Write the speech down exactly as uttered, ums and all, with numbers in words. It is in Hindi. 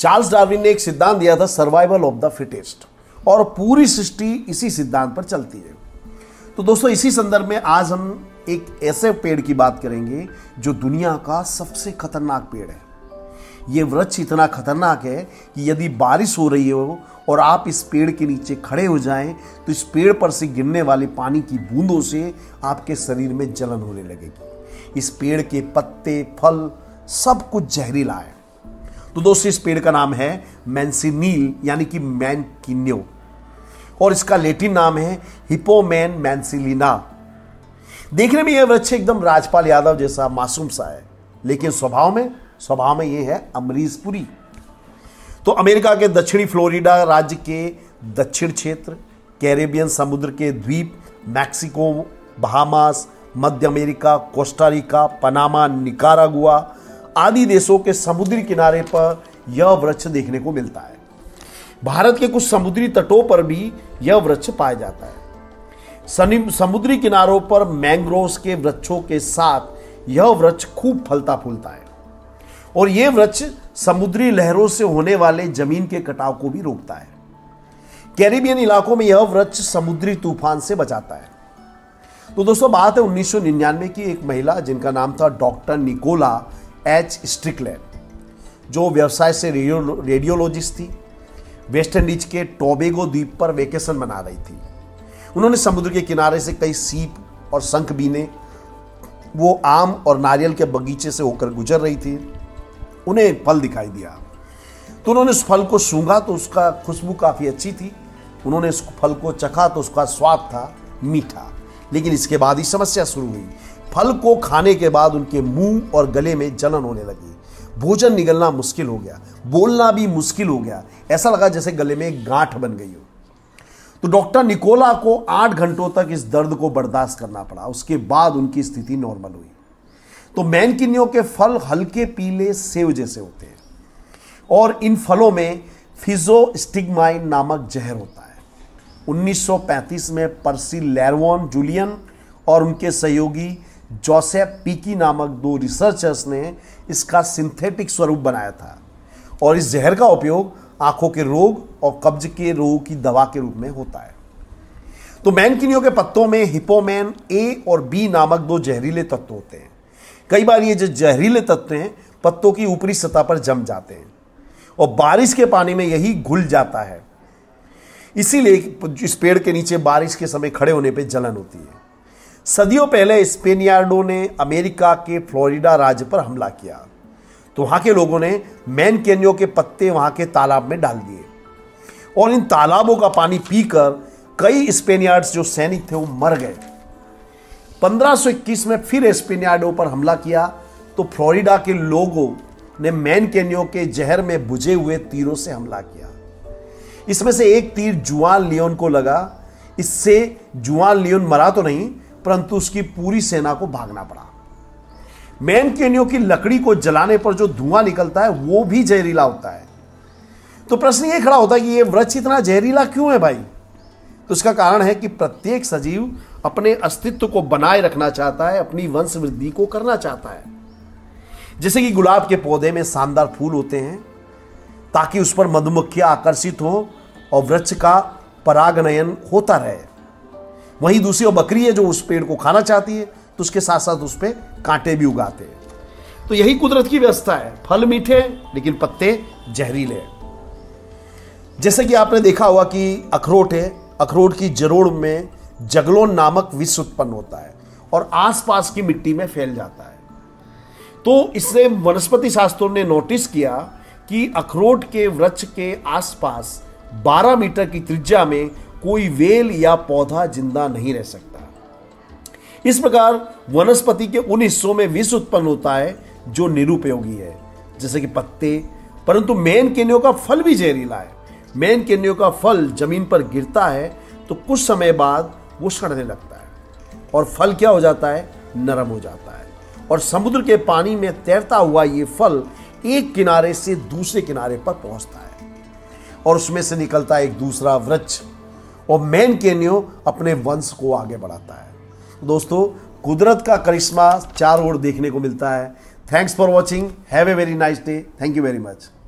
चार्ल्स डार्विन ने एक सिद्धांत दिया था, सर्वाइवल ऑफ द फिटेस्ट, और पूरी सृष्टि इसी सिद्धांत पर चलती है। तो दोस्तों, इसी संदर्भ में आज हम एक ऐसे पेड़ की बात करेंगे जो दुनिया का सबसे खतरनाक पेड़ है। यह वृक्ष इतना खतरनाक है कि यदि बारिश हो रही हो और आप इस पेड़ के नीचे खड़े हो जाएं तो इस पेड़ पर से गिरने वाले पानी की बूंदों से आपके शरीर में जलन होने लगेगी। इस पेड़ के पत्ते, फल सब कुछ जहरीला है। तो दोस्तों, इस पेड़ का नाम है मैंसिनील यानी कि मैनकिन्यो, और इसका लैटिन नाम है हिपोमेन मैंसिलिना। देखने में यह वृक्ष एकदम राजपाल यादव जैसा मासूम सा है, लेकिन स्वभाव में स्वभाव में यह है अमरीशपुरी। तो अमेरिका के दक्षिणी फ्लोरिडा राज्य के दक्षिण क्षेत्र, कैरेबियन समुद्र के द्वीप, मैक्सिको, बहामास, मध्य अमेरिका, कोस्टारिका, पनामा, निकारागुआ आदि देशों के समुद्री किनारे पर यह वृक्ष देखने को मिलता है। भारत के कुछ समुद्री तटों पर भी यह वृक्ष पाया जाता है। समुद्री किनारों पर मैंग्रोव्स के वृक्षों के साथ यह वृक्ष खूब फलता फूलता है, और यह वृक्ष समुद्री लहरों से होने वाले जमीन के कटाव को भी रोकता है। कैरिबियन इलाकों में यह वृक्ष समुद्री तूफान से बचाता है। तो दोस्तों, बात है उन्नीस सौ निन्यानवे की एक महिला जिनका नाम था डॉक्टर निकोला एच स्ट्रिकलैंड, जो व्यवसाय से रेडियो रेडियोलॉजिस्ट थी। वेस्ट इंडीज के टोबैगो द्वीप पर वेकेशन मना रही थी। उन्होंने समुद्र के किनारे से कई सीप और शंख बीने। वो आम और नारियल के बगीचे से होकर गुजर रही थी। उन्हें एक फल दिखाई दिया, तो उन्होंने उस फल को सूंघा तो उसका खुशबू काफ़ी अच्छी थी। उन्होंने उस फल को चखा तो उसका स्वाद था मीठा। लेकिन इसके बाद ही समस्या शुरू हुई। फल को खाने के बाद उनके मुंह और गले में जलन होने लगी। भोजन निगलना मुश्किल हो गया, बोलना भी मुश्किल हो गया। ऐसा लगा जैसे गले में एक गांठ बन गई हो। तो डॉक्टर निकोला को आठ घंटों तक इस दर्द को बर्दाश्त करना पड़ा। उसके बाद उनकी स्थिति नॉर्मल हुई। तो मैनकिन्यो के फल हल्के पीले सेव जैसे होते हैं, और इन फलों में फिजोस्टिग्माइन नामक जहर होता है। उन्नीस सौ पैंतीस में पर्सी लैरवॉन जूलियन और उनके सहयोगी जोसेफ पीकी नामक दो रिसर्चर्स ने इसका सिंथेटिक स्वरूप बनाया था, और इस जहर का उपयोग आंखों के रोग और कब्ज के रोग की दवा के रूप में होता है। तो मैनकिन्यो के पत्तों में हिपोमेन ए और बी नामक दो जहरीले तत्व होते हैं। कई बार ये जो जहरीले तत्व हैं पत्तों की ऊपरी सतह पर जम जाते हैं, और बारिश के पानी में यही घुल जाता है। इसीलिए इस पेड़ के नीचे बारिश के समय खड़े होने पर जलन होती है। सदियों पहले स्पेनियार्डों ने अमेरिका के फ्लोरिडा राज्य पर हमला किया, तो वहां के लोगों ने मैनकिन्यो के पत्ते वहां के तालाब में डाल दिए, और इन तालाबों का पानी पीकर कई स्पेनियार्ड्स जो सैनिक थे वो मर गए। पंद्रह सौ इक्कीस में फिर स्पेनियार्डों पर हमला किया, तो फ्लोरिडा के लोगों ने मैनकिन्यो के जहर में बुझे हुए तीरों से हमला किया। इसमें से एक तीर जुआन लियोन को लगा। इससे जुआन लियोन मरा तो नहीं, परंतु उसकी पूरी सेना को भागना पड़ा। मैनकिन्यो की लकड़ी को जलाने पर जो धुआं निकलता है वो भी जहरीला होता है। तो प्रश्न ये खड़ा होता है कि ये वृक्ष इतना जहरीला क्यों है भाई? तो इसका कारण है कि प्रत्येक सजीव अपने अस्तित्व को बनाए रखना चाहता है, अपनी वंश वृद्धि को करना चाहता है। जैसे कि गुलाब के पौधे में शानदार फूल होते हैं ताकि उस पर मधुमक्खियां आकर्षित हो और वृक्ष का परागनयन होता रहे। वहीं दूसरी और बकरी है जो उस पेड़ को खाना चाहती है, तो उसके साथ साथ उस पर कांटे भी उगाते हैं। तो यही कुदरत की व्यवस्था है। फल मीठे लेकिन पत्ते जहरीले। जैसे कि आपने देखा होगा कि अखरोट है, अखरोट की जड़ों में जगलोन नामक विष उत्पन्न होता है और आसपास की मिट्टी में फैल जाता है। तो इससे वनस्पति शास्त्रों ने नोटिस किया कि अखरोट के वृक्ष के आसपास बारह मीटर की त्रिज्या में कोई वेल या पौधा जिंदा नहीं रह सकता। इस प्रकार वनस्पति के उन हिस्सों में विष उत्पन्न होता है जो निरुपयोगी है, जैसे कि पत्ते। परंतु मैनकिन्यो का फल भी जहरीला है। मैनकिन्यो का फल जमीन पर गिरता है तो कुछ समय बाद वो सड़ने लगता है, और फल क्या हो जाता है? नरम हो जाता है, और समुद्र के पानी में तैरता हुआ ये फल एक किनारे से दूसरे किनारे पर पहुंचता है, और उसमें से निकलता है एक दूसरा वृक्ष, और मैनकिन्यो अपने वंश को आगे बढ़ाता है। दोस्तों, कुदरत का करिश्मा चारों ओर देखने को मिलता है। Thanks for watching. Have a very nice day. Thank you very much.